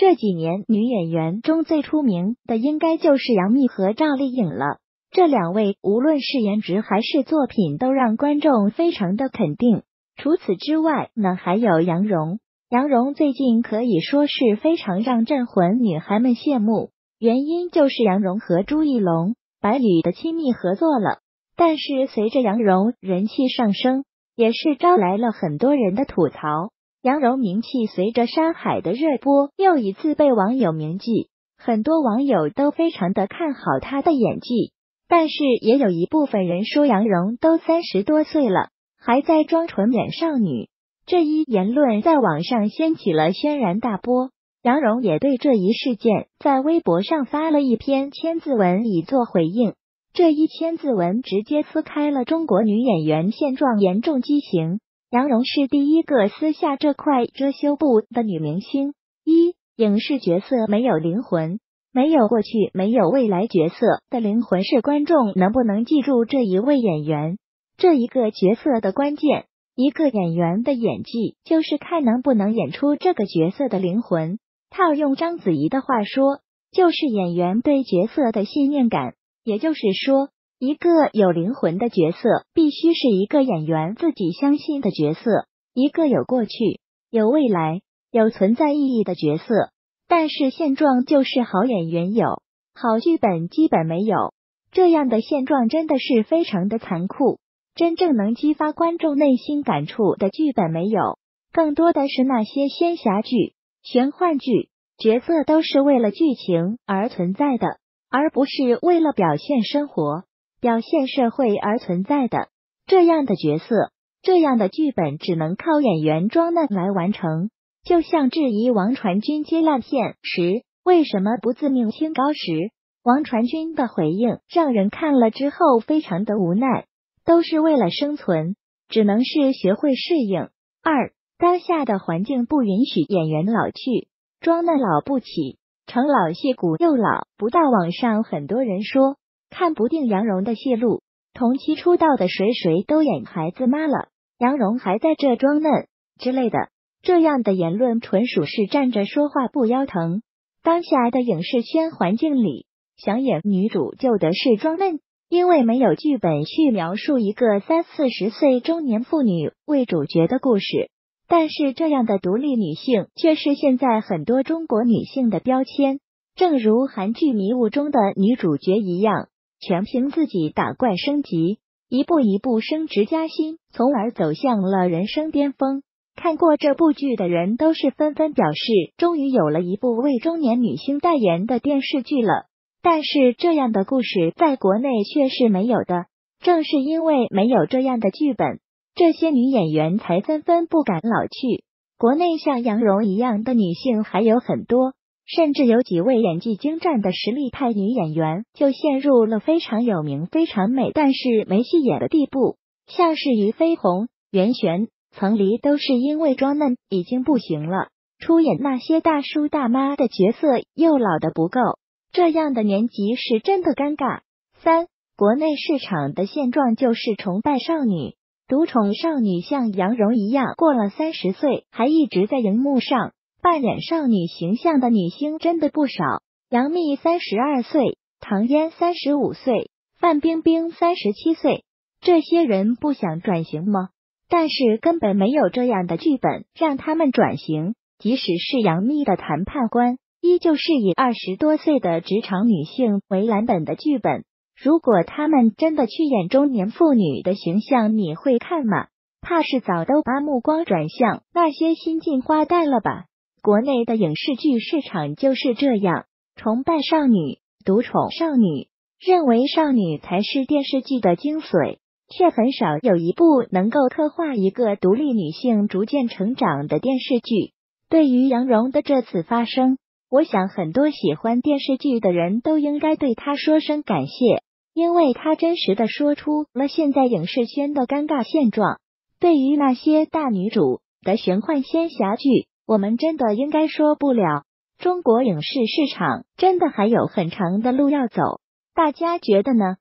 这几年女演员中最出名的应该就是杨幂和赵丽颖了。这两位无论是颜值还是作品都让观众非常的肯定。除此之外呢，还有杨蓉。杨蓉最近可以说是非常让镇魂女孩们羡慕，原因就是杨蓉和朱一龙、白宇的亲密合作了。但是随着杨蓉人气上升，也是招来了很多人的吐槽。杨蓉名气随着《山海》的热播又一次被网友铭记，很多网友都非常的看好她的演技。但是也有一部分人说杨蓉都30多岁了，还在装纯演少女，这一言论在网上掀起了轩然大波。杨蓉也对这一事件在微博上发了一篇千字文以作回应。这一千字文直接撕开了中国女演员现状严重畸形。杨蓉是第一个撕下这块遮羞布的女明星。影视角色没有灵魂，没有过去没有未来，角色的灵魂是观众能不能记住这一位演员。这一个角色的关键，一个演员的演技就是看能不能演出这个角色的灵魂。套用章子怡的话说，就是演员对角色的信念感。也就是说，一个有灵魂的角色必须是一个演员自己相信的角色，一个有过去、有未来、有存在意义的角色。但是现状就是好演员有，好剧本基本没有。这样的现状真的是非常的残酷，真正能激发观众内心感触的剧本没有，更多的是那些仙侠剧、玄幻剧，角色都是为了剧情而存在的，而不是为了表现生活、表现社会而存在的。这样的角色，这样的剧本只能靠演员装嫩来完成。就像质疑王传君接烂片时为什么不自命清高时，王传君的回应让人看了之后非常的无奈，都是为了生存，只能是学会适应。当下的环境不允许演员老去，装嫩老不起，成老戏骨又老不到。网上很多人说看不定杨蓉的戏路，同期出道的谁都演孩子妈了，杨蓉还在这装嫩之类的。这样的言论纯属是站着说话不腰疼。当下的影视圈环境里，想演女主就得是装嫩，因为没有剧本去描述一个30-40岁中年妇女为主角的故事。但是这样的独立女性却是现在很多中国女性的标签，正如韩剧《迷雾》中的女主角一样，全凭自己打怪升级，一步一步升职加薪，从而走向了人生巅峰。看过这部剧的人都是纷纷表示，终于有了一部为中年女星代言的电视剧了。但是这样的故事在国内却是没有的，正是因为没有这样的剧本，这些女演员才纷纷不敢老去。国内像杨蓉一样的女性还有很多，甚至有几位演技精湛的实力派女演员就陷入了非常有名、非常美但是没戏演的地步，像是俞飞鸿、袁玄、曾黎都是因为装嫩已经不行了，出演那些大叔大妈的角色又老得不够，这样的年纪是真的尴尬。国内市场的现状就是崇拜少女、独宠少女，像杨蓉一样过了30岁还一直在荧幕上扮演少女形象的女星真的不少。杨幂32岁，唐嫣35岁，范冰冰37岁，这些人不想转型吗？但是根本没有这样的剧本让他们转型，即使是杨幂的谈判官，依旧是以20多岁的职场女性为蓝本的剧本。如果他们真的去演中年妇女的形象，你会看吗？怕是早都把目光转向那些新晋花旦了吧。国内的影视剧市场就是这样，崇拜少女，独宠少女，认为少女才是电视剧的精髓，却很少有一部能够刻画一个独立女性逐渐成长的电视剧。对于杨蓉的这次发声，我想很多喜欢电视剧的人都应该对她说声感谢，因为她真实的说出了现在影视圈的尴尬现状。对于那些大女主的玄幻仙侠剧，我们真的应该说不了，中国影视市场真的还有很长的路要走，大家觉得呢？